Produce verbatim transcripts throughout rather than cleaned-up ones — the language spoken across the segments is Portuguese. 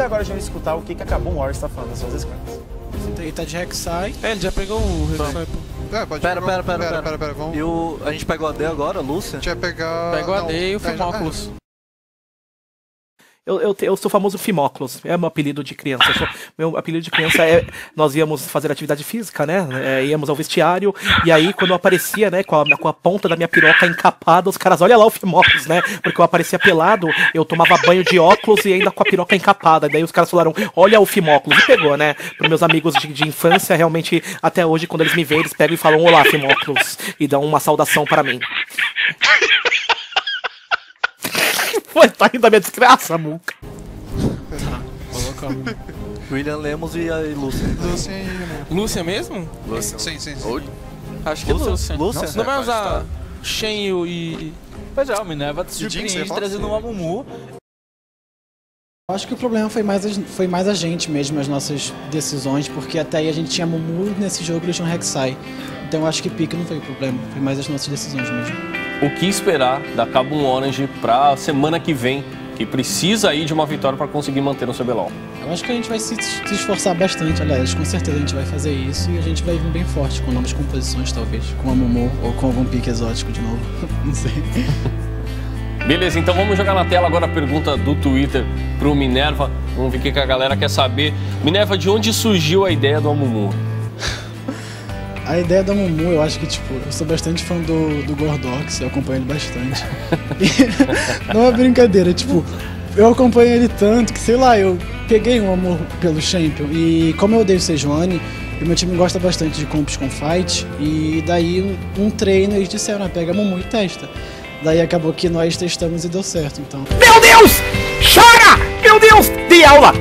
E agora a gente vai escutar o que, que a Kabum Wars tá falando nas suas scrums. Ele tá de Rek'Sai. É, ele já pegou o Rek'Sai, pô. É, pode Pera, pegar... pera, pera, pera, pera. pera, pera, vamos... E o... A gente pegou a D agora, Lúcia? A gente vai pegar... Pegou a não, D e o é, Fimóculos. Eu, eu, eu sou o famoso Fimóculos, é meu apelido de criança. Eu sou, meu apelido de criança é. Nós íamos fazer atividade física, né? É, íamos ao vestiário, e aí quando eu aparecia, né, com a, com a ponta da minha piroca encapada, os caras, olha lá o Fimóculos, né? Porque eu aparecia pelado, eu tomava banho de óculos e ainda com a piroca encapada. Daí os caras falaram, olha o Fimóculos, e pegou, né? Para meus amigos de, de infância, realmente, até hoje, quando eles me veem, eles pegam e falam, olá, Fimóculos, e dão uma saudação para mim. Pô, tá rindo da minha desgraça, Muca. Coloca William Lemos e a Lúcia. Lúcia e... né? Lúcia mesmo? Lúcia. Sim, sim, sim. Acho que é Lúcia. Lúcia? Não vai pode usar Shen e... Pois é, o Minerva te Jinx, você surpreende fala? trazendo um Amumu. Acho que o problema foi mais, a, foi mais a gente mesmo, as nossas decisões, porque até aí a gente tinha Mumu nesse jogo eles tinham Rek'Sai. Então eu acho que pique não foi o problema, foi mais as nossas decisões mesmo. O que esperar da Kabum Orange pra semana que vem, que precisa aí de uma vitória para conseguir manter o C B L O L? Eu acho que a gente vai se, se esforçar bastante, aliás, com certeza a gente vai fazer isso e a gente vai vir bem forte, com novas composições talvez, com a Mumu ou com algum pique exótico de novo, não sei. Beleza, então vamos jogar na tela agora a pergunta do Twitter pro Minerva. Vamos ver o que a galera quer saber. Minerva, de onde surgiu a ideia do Amumu? A ideia da Mumu, eu acho que, tipo, eu sou bastante fã do, do Gordox, eu acompanho ele bastante. E, não é brincadeira, tipo, eu acompanho ele tanto que, sei lá, eu peguei um amor pelo Champion. E como eu odeio o Sejuani, e meu time gosta bastante de comps com fight, e daí um, um treino eles disseram, ah, pega a Mumu e testa. Daí acabou que nós testamos e deu certo, então. Meu Deus! Chora! Meu Deus! Dei aula!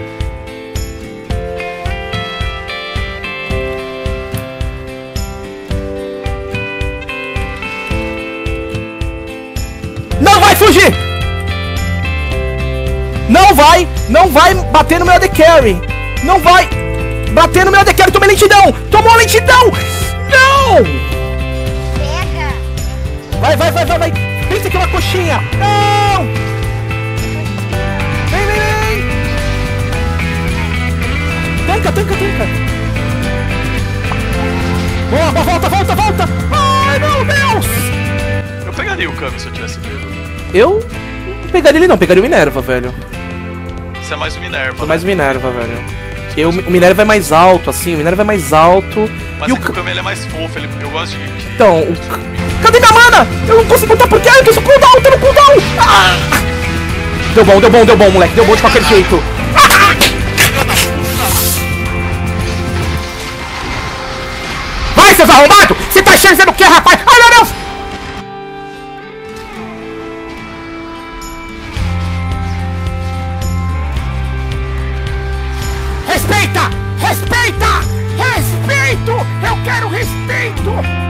Não vai fugir! Não vai! Não vai bater no meu A D Carry! Não vai bater no meu A D Carry! Tomei lentidão! Tomou lentidão! Não! Pega! Vai, vai, vai, vai, vai! Pensa que é uma coxinha! Não! Vem, vem, vem! Tanca, tanca, tanca! Boa, boa, volta, volta, volta! Ai, meu Deus! Eu pegaria o Kami se eu tivesse pego. Eu não pegaria ele não, pegaria o Minerva, velho. Você é mais o Minerva, Sou né? mais o Minerva, velho. Eu, o Minerva é mais alto, assim, o Minerva é mais alto. Mas e é o que o Kami ele é mais fofo, ele, eu gosto de... de... Então, o... Cadê minha mana? Eu não consigo botar porque eu tô no cooldown, tô no cooldown! Ah! Deu bom, deu bom, deu bom, moleque, deu bom de qualquer jeito. Ah! Vai, seus arrombados! Você tá achando que você não quer, rapaz? Ai, meu Deus! Respeita! Respeita! Respeito! Eu quero respeito!